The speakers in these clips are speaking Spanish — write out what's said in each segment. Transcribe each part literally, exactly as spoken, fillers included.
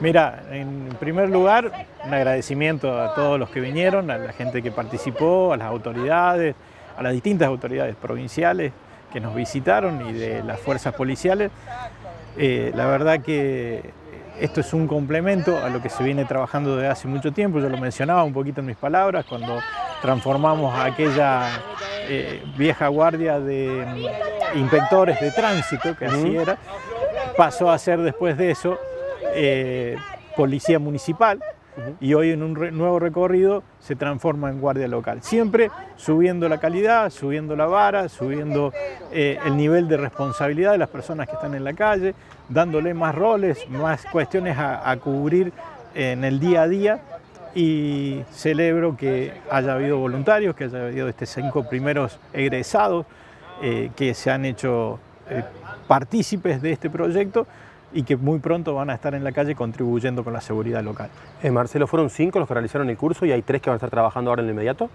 Mira, en primer lugar, un agradecimiento a todos los que vinieron, a la gente que participó, a las autoridades, a las distintas autoridades provinciales que nos visitaron y de las fuerzas policiales. Eh, la verdad que esto es un complemento a lo que se viene trabajando desde hace mucho tiempo. Yo lo mencionaba un poquito en mis palabras, cuando transformamos a aquella eh, vieja guardia de mm, inspectores de tránsito, que así era, pasó a ser después de eso eh, policía municipal. Uh-huh. Y hoy en un re nuevo recorrido se transforma en guardia local, siempre subiendo la calidad, subiendo la vara, subiendo eh, el nivel de responsabilidad de las personas que están en la calle, dándole más roles, más cuestiones a, a cubrir en el día a día. Y celebro que haya habido voluntarios, que haya habido estos cinco primeros egresados eh, que se han hecho eh, partícipes de este proyecto y que muy pronto van a estar en la calle contribuyendo con la seguridad local. Eh, Marcelo, ¿fueron cinco los que realizaron el curso y hay tres que van a estar trabajando ahora en el inmediato?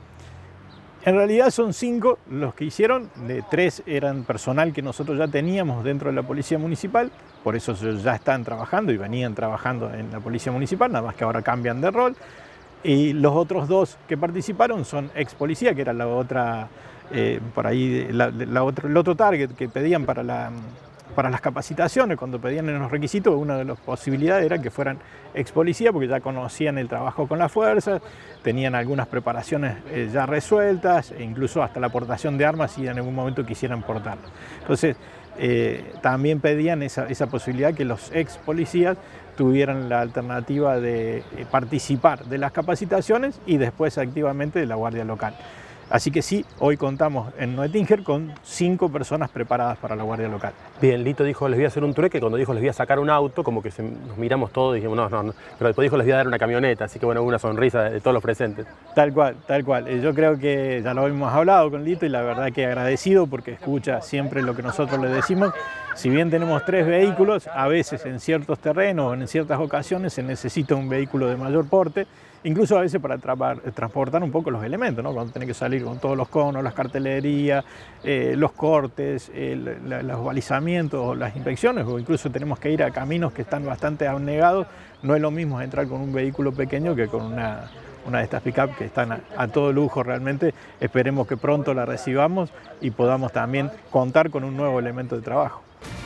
En realidad son cinco los que hicieron, de tres eran personal que nosotros ya teníamos dentro de la Policía Municipal, por eso ya están trabajando y venían trabajando en la Policía Municipal, nada más que ahora cambian de rol. Y los otros dos que participaron son ex policía, que era la otra, eh, por ahí, la, la otro, el otro target que pedían para la... Para las capacitaciones, cuando pedían en los requisitos, una de las posibilidades era que fueran ex policía, porque ya conocían el trabajo con las fuerzas, tenían algunas preparaciones eh, ya resueltas, e incluso hasta la aportación de armas si en algún momento quisieran portarlo. Entonces, eh, también pedían esa, esa posibilidad que los ex policías tuvieran la alternativa de eh, participar de las capacitaciones y después activamente de la guardia local. Así que sí, hoy contamos en Noetinger con cinco personas preparadas para la guardia local. Bien, Lito dijo les voy a hacer un trueque, cuando dijo les voy a sacar un auto, como que se, nos miramos todos y dijimos no, no, no, pero después dijo les voy a dar una camioneta, así que bueno, una sonrisa de, de todos los presentes. Tal cual, tal cual. Yo creo que ya lo hemos hablado con Lito y la verdad que agradecido porque escucha siempre lo que nosotros le decimos. Si bien tenemos tres vehículos, a veces en ciertos terrenos o en ciertas ocasiones se necesita un vehículo de mayor porte, incluso a veces para tra transportar un poco los elementos, ¿no? Cuando tenés que salir con todos los conos, las cartelerías, eh, los cortes, eh, la, los balizamientos, las inspecciones, o incluso tenemos que ir a caminos que están bastante anegados. No es lo mismo entrar con un vehículo pequeño que con una, una de estas pick-up que están a, a todo lujo realmente. Esperemos que pronto la recibamos y podamos también contar con un nuevo elemento de trabajo.